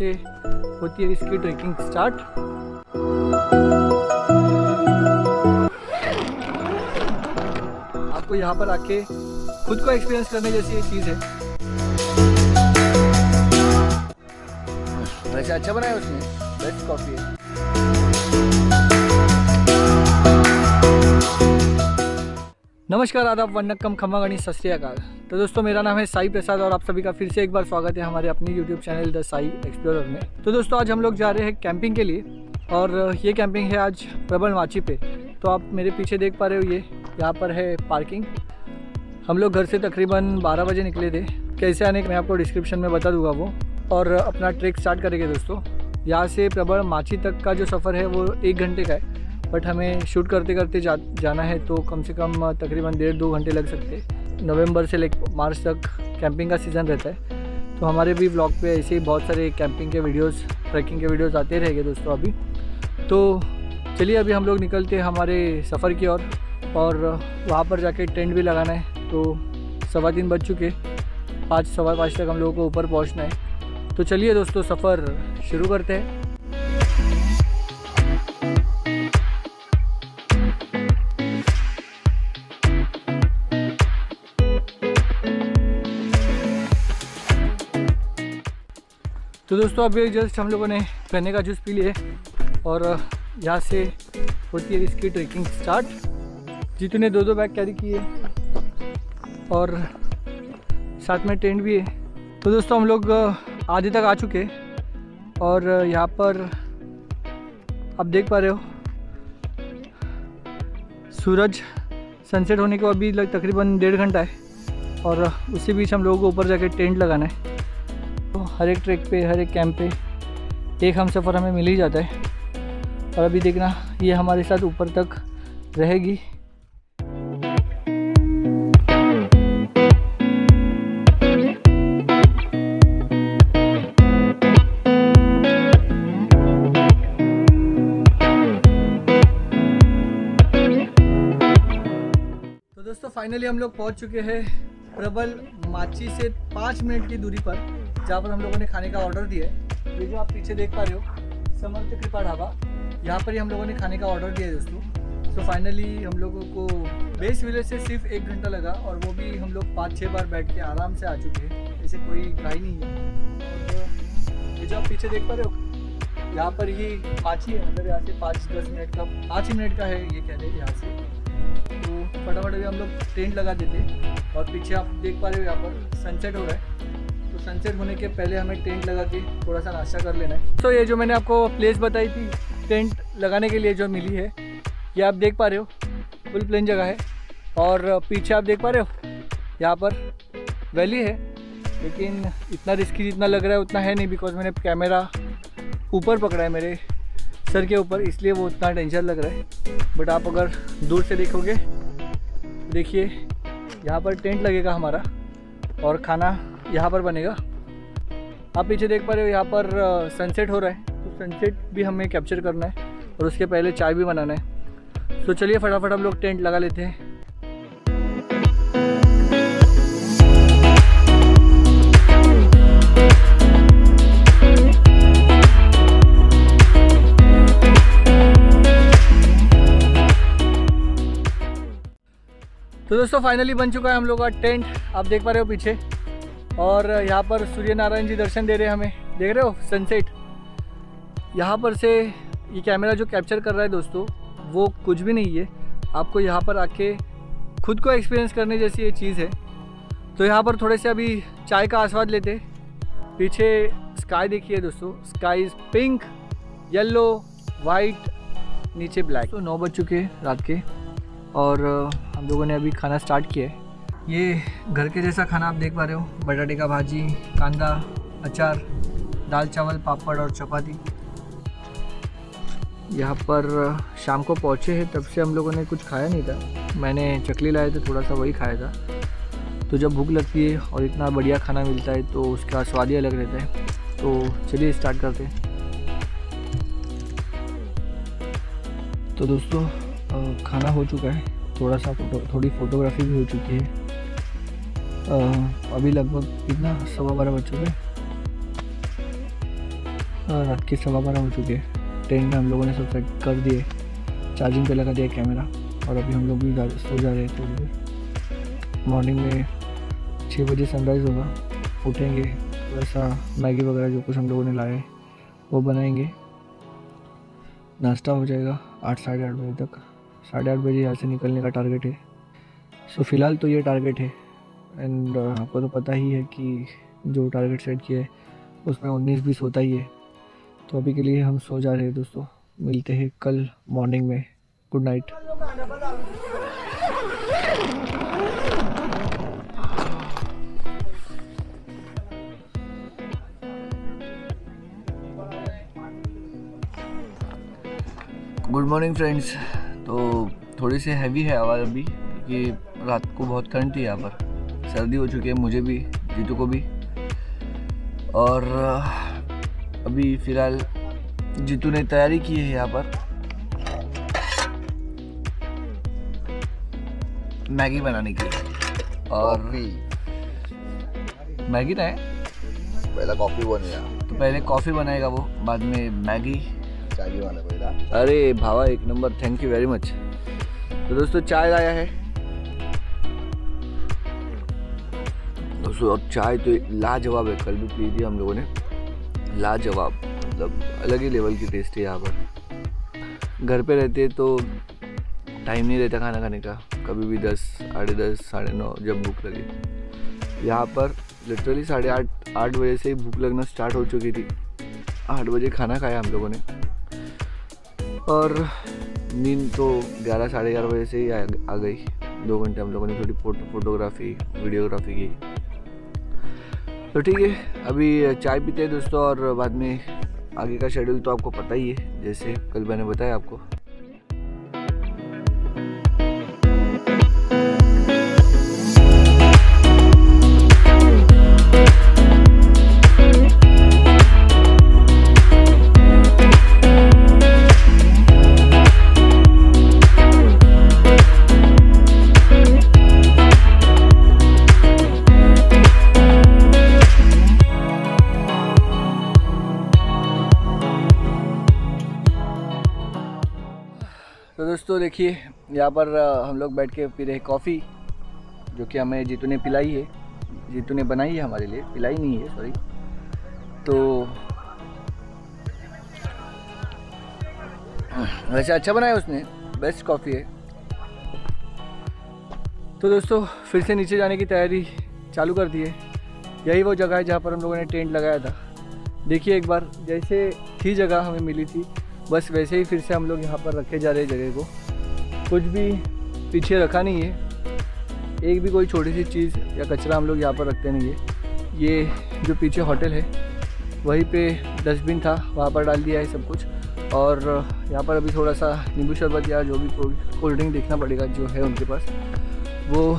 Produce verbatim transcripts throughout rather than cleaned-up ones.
से होती है इसकी ट्रेकिंग स्टार्ट। आपको यहाँ पर आके खुद को एक्सपीरियंस करने जैसी ये चीज़ है। वैसे अच्छा बनाया उसने, बेस्ट कॉफ़ी है। नमस्कार, आदाब, वन्नक्कम, खम्मा गणी, सत श्री अकाल। तो दोस्तों, मेरा नाम है साई प्रसाद और आप सभी का फिर से एक बार स्वागत है हमारे अपने YouTube channel the Sai Explorer में। तो दोस्तों, आज हम लोग जा रहे हैं कैंपिंग के लिए और ये कैंपिंग है आज प्रबल माची पे। तो आप मेरे पीछे देख पा रहे हो, ये यहाँ पर है पार्किंग। हम लोग घर से तकरीबन बारह बजे निकले थे। कैसे आने मैं आपको डिस्क्रिप्शन में बता दूंगा वो। और अपना ट्रेक स्टार्ट करेंगे दोस्तों। यहाँ से प्रबल माची तक का जो सफ़र है वो एक घंटे का है, बट हमें शूट करते करते जा, जाना है तो कम से कम तकरीबन डेढ़ दो घंटे लग सकते हैं। नवंबर से लेकर मार्च तक कैंपिंग का सीज़न रहता है, तो हमारे भी व्लॉग पे ऐसे ही बहुत सारे कैंपिंग के वीडियोस, ट्रैकिंग के वीडियोस आते रहेंगे दोस्तों अभी। तो चलिए अभी हम लोग निकलते हैं हमारे सफ़र की ओर और, और वहाँ पर जाके टेंट भी लगाना है। तो सवा तीन बज चुके, पाँच सवा पाँच तक हम लोगों को ऊपर पहुँचना है। तो चलिए दोस्तों, सफ़र शुरू करते हैं। तो दोस्तों, अभी जस्ट हम लोगों ने गन्ने का जूस पी लिए और यहाँ से होती है इसकी ट्रेकिंग स्टार्ट। जीतू ने दो दो बैग कैरी किए और साथ में टेंट भी है। तो दोस्तों, हम लोग आधे तक आ चुके और यहाँ पर आप देख पा रहे हो सूरज सनसेट होने को अभी लग तकरीबन डेढ़ घंटा है और उसी बीच हम लोगों को ऊपर जाके टेंट लगाना है। तो हर एक ट्रैक पे, हर एक कैंप पे एक हम सफ़र हमें मिल ही जाता है। और अभी देखना, ये हमारे साथ ऊपर तक रहेगी। तो दोस्तों, फाइनली हम लोग पहुंच चुके हैं प्रबल माची से पाँच मिनट की दूरी पर, जहाँ पर हम लोगों ने खाने का ऑर्डर दिया है। ये जो आप पीछे देख पा रहे हो, समर्थ कृपा ढाबा, यहाँ पर ही हम लोगों ने खाने का ऑर्डर दिया है दोस्तों। तो फाइनली हम लोगों को बेस विलेज से सिर्फ एक घंटा लगा और वो भी हम लोग पाँच छः बार बैठ के आराम से आ चुके हैं। ऐसे कोई ट्राई नहीं है। और ये जो आप पीछे देख पा रहे हो, यहाँ पर ही माची है, मतलब यहाँ से पाँच दस मिनट का पाँच ही मिनट का है ये कह रहे हैं यहाँ से। तो फटाफट अभी हम लोग टेंट लगा देते और पीछे आप देख पा रहे हो यहाँ पर सनसेट हो रहा है। तो सनसेट होने के पहले हमें टेंट लगा के थोड़ा सा नाश्ता कर लेना है। तो ये जो मैंने आपको प्लेस बताई थी टेंट लगाने के लिए जो मिली है, ये आप देख पा रहे हो फुल प्लेन जगह है। और पीछे आप देख पा रहे हो यहाँ पर वैली है, लेकिन इतना रिस्की जितना लग रहा है उतना है नहीं, बिकॉज मैंने कैमरा ऊपर पकड़ा है मेरे सर के ऊपर, इसलिए वो उतना डेंजर लग रहा है। बट आप अगर दूर से देखोगे, देखिए यहाँ पर टेंट लगेगा हमारा और खाना यहाँ पर बनेगा। आप पीछे देख पा रहे हो यहाँ पर सनसेट हो रहा है, तो सनसेट भी हमें कैप्चर करना है और उसके पहले चाय भी बनाना है। तो चलिए फटाफट हम लोग टेंट लगा लेते हैं। तो दोस्तों, फाइनली बन चुका है हम लोग का टेंट, आप देख पा रहे हो पीछे। और यहाँ पर सूर्य नारायण जी दर्शन दे रहे हैं हमें, देख रहे हो सनसेट। यहाँ पर से ये कैमरा जो कैप्चर कर रहा है दोस्तों, वो कुछ भी नहीं है। आपको यहाँ पर आके खुद को एक्सपीरियंस करने जैसी ये चीज़ है। तो यहाँ पर थोड़े से अभी चाय का आस्वाद लेते। पीछे स्काई देखिए दोस्तों, sky is pink, yellow, white, नीचे ब्लैक। तो नौ बज चुके रात के और हम लोगों ने अभी खाना स्टार्ट किया है। ये घर के जैसा खाना आप देख पा रहे हो, बटाटे का भाजी, कांदा, अचार, दाल चावल, पापड़ और चपाती। यहाँ पर शाम को पहुँचे हैं, तब से हम लोगों ने कुछ खाया नहीं था। मैंने चकली लाए थे, थोड़ा सा वही खाया था। तो जब भूख लगती है और इतना बढ़िया खाना मिलता है तो उसका स्वाद ही अलग रहता है। तो चलिए स्टार्ट करते हैं। तो दोस्तों, खाना हो चुका है, थोड़ा सा फोटो थोड़ी फ़ोटोग्राफी भी हो चुकी है। आ, अभी लगभग कितना सवा बारह बज चुके हैं। रात के सवा बारह हो चुके हैं। टेंट में हम लोगों ने सब सेट कर दिए, चार्जिंग पे लगा दिया कैमरा, और अभी हम लोग भी जा, सो जा रहे थे। मॉर्निंग में छः बजे सनराइज़ होगा, उठेंगे, वैसा मैगी वगैरह जो कुछ हम लोगों ने लाए वो बनाएंगे, नाश्ता हो जाएगा आठ साढ़े आठ बजे तक। साढ़े आठ बजे यहाँ से निकलने का टारगेट है। सो फ़िलहाल तो ये टारगेट है, एंड आपको तो पता ही है कि जो टारगेट सेट किया है उसमें उन्नीस बीस होता ही है। तो अभी के लिए हम सो जा रहे हैं दोस्तों, मिलते हैं कल मॉर्निंग में। Good night. Good morning friends. तो थोड़ी सी हैवी है आवाज़ अभी, क्योंकि रात को बहुत ठंड थी। यहाँ पर सर्दी हो चुकी है, मुझे भी, जीतू को भी। और अभी फ़िलहाल जीतू ने तैयारी की है यहाँ पर मैगी बनाने की। और मैगी ना है, पहले कॉफ़ी बनेगा, तो पहले कॉफ़ी बनाएगा वो, बाद में मैगी। चाय वाला पहला। अरे भावा एक नंबर, थैंक यू वेरी मच। तो दोस्तों चाय लाया है दोस्तों, और चाय तो लाजवाब है। कल भी पी थी हम लोगों ने, लाजवाब, मतलब अलग ही लेवल की टेस्ट है यहाँ पर। घर पे रहते तो टाइम नहीं रहता खाना खाने का, कभी भी दस साढ़े दस साढ़े नौ जब भूख लगे। यहाँ पर लिटरली साढ़े आठ आठ बजे से ही भूख लगना स्टार्ट हो चुकी थी। आठ बजे खाना खाया हम लोगों ने, और नींद तो ग्यारह साढ़े ग्यारह बजे से ही आ, आ गई। दो घंटे हम लोगों ने थोड़ी फोटो फोटोग्राफी वीडियोग्राफी की। तो ठीक है, अभी चाय पीते हैं दोस्तों, और बाद में आगे का शेड्यूल तो आपको पता ही है, जैसे कल मैंने बताया आपको। तो दोस्तों देखिए, यहाँ पर हम लोग बैठ के पी रहे कॉफ़ी, जो कि हमें जीतू ने पिलाई है, जीतू ने बनाई है हमारे लिए, पिलाई नहीं है सॉरी। तो वैसे अच्छा बनाया उसने, बेस्ट कॉफ़ी है। तो दोस्तों फिर से नीचे जाने की तैयारी चालू कर दी है। यही वो जगह है जहाँ पर हम लोगों ने टेंट लगाया था। देखिए एक बार, जैसे थी जगह हमें मिली थी, बस वैसे ही फिर से हम लोग यहाँ पर रखे जा रहे जगह को। कुछ भी पीछे रखा नहीं है, एक भी कोई छोटी सी चीज़ या कचरा हम लोग यहाँ पर रखते नहीं है। ये जो पीछे होटल है वहीं पे डस्टबिन था, वहाँ पर डाल दिया है सब कुछ। और यहाँ पर अभी थोड़ा सा नींबू शरबत या जो भी कोल्ड ड्रिंक देखना पड़ेगा जो है उनके पास, वो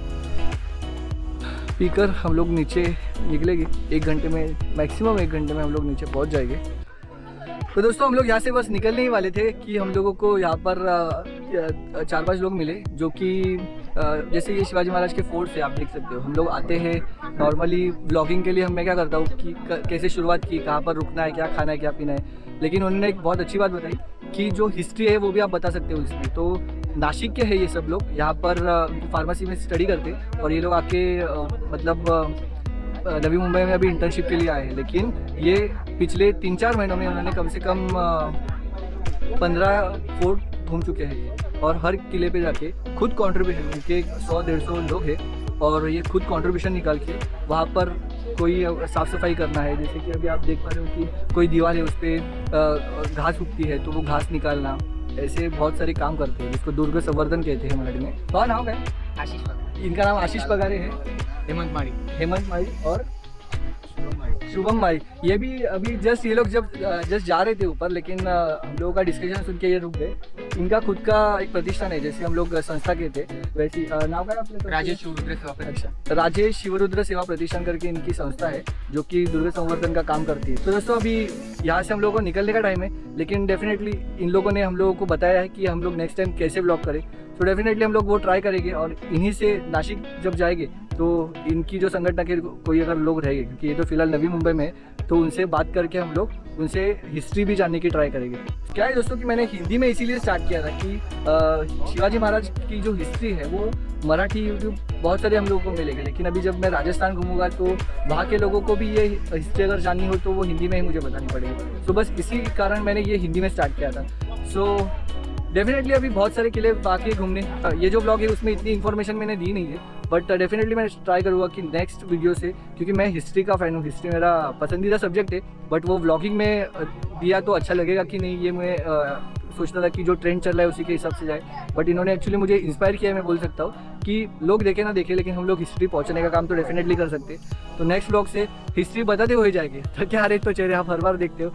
पीकर हम लोग नीचे निकलेंगे। एक घंटे में, मैक्सिमम एक घंटे में हम लोग नीचे पहुँच जाएंगे। तो दोस्तों हम लोग यहाँ से बस निकलने ही वाले थे कि हम लोगों को यहाँ पर चार पांच लोग मिले, जो कि जैसे ये शिवाजी महाराज के फोर्ट से आप देख सकते हो। हम लोग आते हैं नॉर्मली व्लॉगिंग के लिए, हम मैं क्या करता हूँ कि कैसे शुरुआत की, कहाँ पर रुकना है, क्या खाना है, क्या पीना है। लेकिन उन्होंने एक बहुत अच्छी बात बताई कि जो हिस्ट्री है वो भी आप बता सकते हो इसमें। तो नासिक के हैं ये सब लोग, यहाँ पर फार्मेसी में स्टडी करते, और ये लोग आके मतलब नवी मुंबई में अभी इंटर्नशिप के लिए आए हैं। लेकिन ये पिछले तीन चार महीनों में उन्होंने कम से कम पंद्रह फोर्ट घूम चुके हैं ये, और हर किले पे जाके खुद कंट्रीब्यूशन, उनके सौ डेढ़ सौ लोग हैं, और ये खुद कंट्रीब्यूशन निकाल के वहाँ पर कोई साफ़ सफाई करना है। जैसे कि अभी आप देख पा रहे हो कि कोई दीवार है उस पर घास उगती है तो वो घास निकालना, ऐसे बहुत सारे काम करते हैं, जिसको दुर्ग संवर्धन कहते हैं मराठी में। कौन नाम है? आशीष पगारे। इनका नाम आशीष पगारे है, हेमंत माड़ी हेमंत माड़ी और शुभम माड़ी। ये भी अभी जस्ट ये लोग जब जस्ट जा रहे थे ऊपर, लेकिन हम लोगों का डिस्कशन सुन के ये रुक गए। इनका खुद का एक प्रतिष्ठान है, जैसे हम लोग संस्था के थे वैसी। नाम क्या है? राजेश शिवरुद्र सेवा प्रतिष्ठान। अच्छा, राजेश शिवरुद्र सेवा प्रतिष्ठान करके इनकी संस्था है, जो कि दुर्ग संवर्धन का काम करती है। तो दोस्तों अभी यहाँ से हम लोगों को निकलने का टाइम है, लेकिन डेफिनेटली इन लोगों ने हम लोगों को बताया है कि हम लोग नेक्स्ट टाइम कैसे ब्लॉग करें। तो डेफिनेटली हम लोग वो ट्राई करेंगे, और इन्हीं से नासिक जब जाएंगे तो इनकी जो संगठन के कोई अगर लोग रहेंगे, क्योंकि ये तो फिलहाल नवी मुंबई में है, तो उनसे बात करके हम लोग उनसे हिस्ट्री भी जानने की ट्राई करेंगे। क्या है दोस्तों कि मैंने हिंदी में इसीलिए स्टार्ट किया था कि शिवाजी महाराज की जो हिस्ट्री है वो मराठी यूट्यूब बहुत सारे हम लोगों को मिलेंगे, लेकिन अभी जब मैं राजस्थान घूमूंगा तो वहाँ के लोगों को भी ये हिस्ट्री अगर जाननी हो तो वो हिंदी में ही मुझे बतानी पड़ेगी। तो बस इसी कारण मैंने ये हिंदी में स्टार्ट किया था। सो डेफिनेटली अभी बहुत सारे किले बाकी घूमने, ये जो ब्लॉग है उसमें इतनी इन्फॉर्मेशन मैंने दी नहीं है, बट डेफिनेटली मैं ट्राई करूँगा कि नेक्स्ट वीडियो से, क्योंकि मैं हिस्ट्री का फ़ैन हूँ, हिस्ट्री मेरा पसंदीदा सब्जेक्ट है, बट वो व्लॉगिंग में दिया तो अच्छा लगेगा कि नहीं, ये मैं सोचता था कि जो ट्रेंड चल रहा है उसी के हिसाब से जाए। बट इन्होंने एक्चुअली मुझे इंस्पायर किया है, मैं बोल सकता हूँ कि लोग देखे ना देखे, लेकिन हम लोग हिस्ट्री पहुँचने का काम तो डेफिनेटली कर सकते हैं। तो नेक्स्ट ब्लॉग से हिस्ट्री बताते हुए जाएंगे, तो क्या रेट तो चेहरे आप हर बार देखते हो।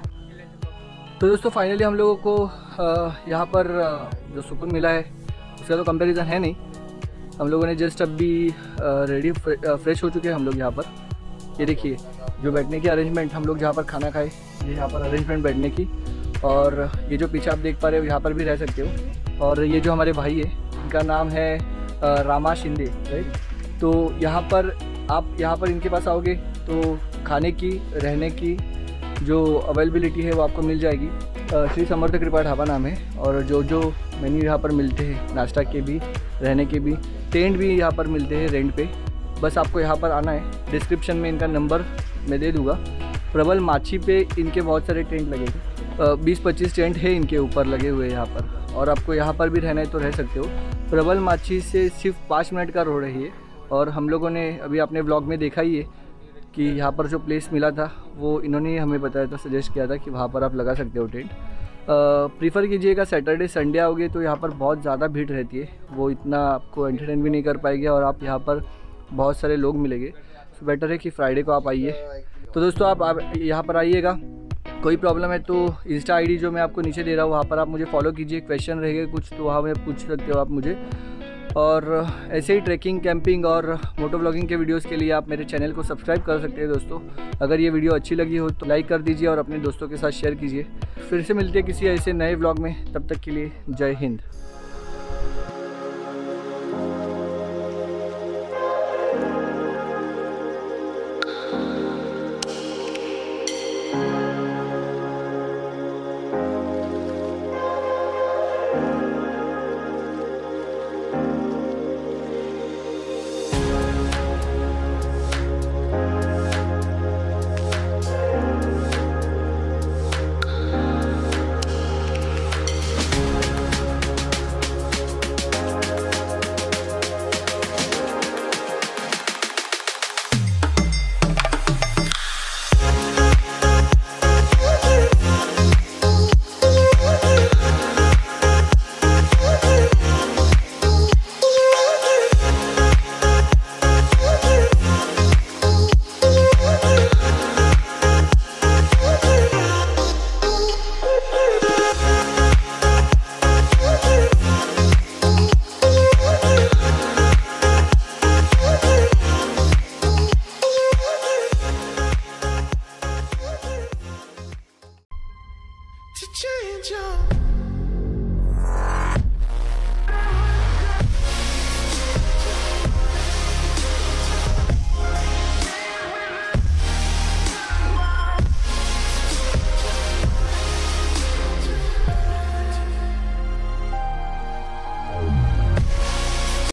तो दोस्तों फाइनली हम लोगों को यहाँ पर जो सुकून मिला है उसका तो कंपैरिजन है नहीं। हम लोगों ने जस्ट अभी रेडी फ्रेश हो चुके हैं हम लोग यहाँ पर। ये देखिए जो बैठने की अरेंजमेंट, हम लोग जहाँ पर खाना खाए, ये यहाँ पर अरेंजमेंट बैठने की, और ये जो पीछे आप देख पा रहे हो यहाँ पर भी रह सकते हो। और ये जो हमारे भाई है इनका नाम है रामा शिंदे, राइट। तो यहाँ पर आप यहाँ पर इनके पास आओगे तो खाने की, रहने की जो अवेलेबिलिटी है वो आपको मिल जाएगी। श्री समर्थ कृपा ढाबा नाम है, और जो जो मेन्यू यहाँ पर मिलते हैं, नाश्ता के भी, रहने के भी, टेंट भी यहाँ पर मिलते हैं रेंट पे। बस आपको यहाँ पर आना है। डिस्क्रिप्शन में इनका नंबर मैं दे दूँगा। प्रबल माछी पे इनके बहुत सारे टेंट लगेंगे, बीस पच्चीस टेंट है इनके ऊपर लगे हुए यहाँ पर, और आपको यहाँ पर भी रहना है तो रह सकते हो। प्रबल माछी से सिर्फ पाँच मिनट का रोड है ये, और हम लोगों ने अभी अपने ब्लॉग में देखा ही है कि यहाँ पर जो प्लेस मिला था वो इन्होंने हमें बताया था, सजेस्ट किया था कि वहाँ पर आप लगा सकते हो टेंट। प्रीफर कीजिएगा सैटरडे संडे आओगे तो यहाँ पर बहुत ज़्यादा भीड़ रहती है, वो इतना आपको एंटरटेन भी नहीं कर पाएंगे, और आप यहाँ पर बहुत सारे लोग मिलेंगे। तो बेटर है कि फ्राइडे को आप आइए। तो दोस्तों आप, आप यहाँ पर आइएगा। कोई प्रॉब्लम है तो इंस्टा आईडी जो मैं आपको नीचे दे रहा हूँ वहाँ पर आप मुझे फॉलो कीजिए। क्वेश्चन रहेगा कुछ तो वहाँ में पूछ सकते हो आप मुझे। और ऐसे ही ट्रैकिंग, कैंपिंग और मोटो व्लॉगिंग के वीडियोस के लिए आप मेरे चैनल को सब्सक्राइब कर सकते हैं दोस्तों। अगर ये वीडियो अच्छी लगी हो तो लाइक कर दीजिए और अपने दोस्तों के साथ शेयर कीजिए। फिर से मिलते हैं किसी ऐसे नए व्लॉग में, तब तक के लिए जय हिंद।